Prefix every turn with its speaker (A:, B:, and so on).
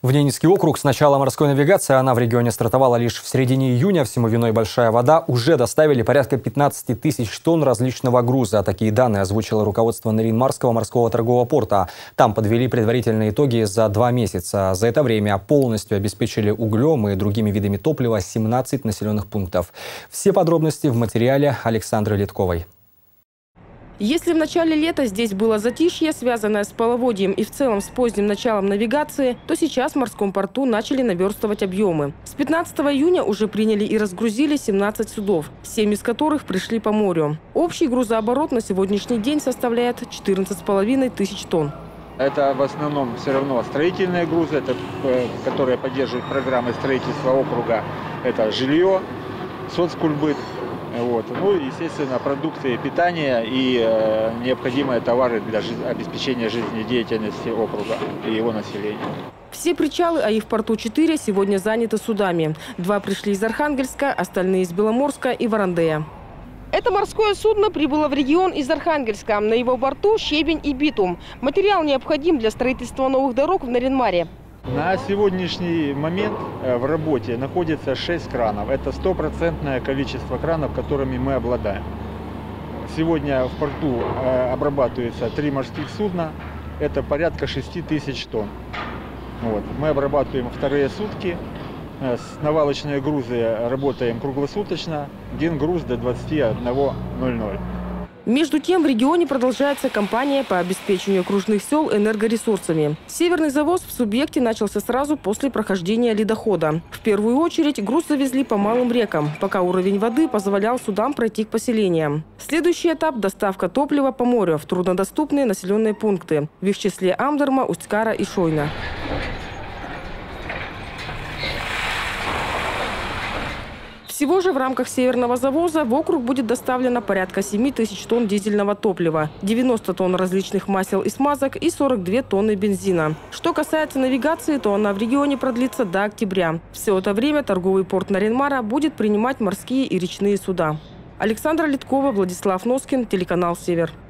A: В Ненецкий округ с начала морской навигации, она в регионе стартовала лишь в середине июня. Всему виной большая вода. Уже доставили порядка 15 тысяч тонн различного груза. Такие данные озвучило руководство Нарин-Марского морского торгового порта. Там подвели предварительные итоги за 2 месяца. За это время полностью обеспечили углем и другими видами топлива 17 населенных пунктов. Все подробности в материале Александры Литковой.
B: Если в начале лета здесь было затишье, связанное с половодьем и в целом с поздним началом навигации, то сейчас в морском порту начали наверстывать объемы. С 15 июня уже приняли и разгрузили 17 судов, 7 из которых пришли по морю. Общий грузооборот на сегодняшний день составляет 14,5 тысяч тонн.
C: Это в основном все равно строительные грузы, которые поддерживают программы строительства округа. Это жилье, соцкульбыт. Ну и, естественно, продукты питания и необходимые товары для обеспечения жизнедеятельности округа и его населения.
B: Все причалы, а их в порту 4, сегодня заняты судами. 2 пришли из Архангельска, остальные из Беломорска и Варандея. Это морское судно прибыло в регион из Архангельска. На его борту щебень и битум. Материал необходим для строительства новых дорог в Нарин-Маре.
C: На сегодняшний момент в работе находится 6 кранов. Это стопроцентное количество кранов, которыми мы обладаем. Сегодня в порту обрабатывается 3 морских судна. Это порядка 6 тысяч тонн. Мы обрабатываем вторые сутки. Навалочные грузы работаем круглосуточно. Один груз до 21:00.
B: Между тем, в регионе продолжается кампания по обеспечению окружных сел энергоресурсами. Северный завоз в субъекте начался сразу после прохождения ледохода. В первую очередь груз завезли по малым рекам, пока уровень воды позволял судам пройти к поселениям. Следующий этап – доставка топлива по морю в труднодоступные населенные пункты. В их числе Амдерма, Усть-Кара и Шойна. Всего же в рамках северного завоза в округ будет доставлено порядка 7 тысяч тонн дизельного топлива, 90 тонн различных масел и смазок и 42 тонны бензина. Что касается навигации, то она в регионе продлится до октября. Все это время торговый порт Нарин-Мара будет принимать морские и речные суда. Александра Литкова, Владислав Носкин, телеканал «Север».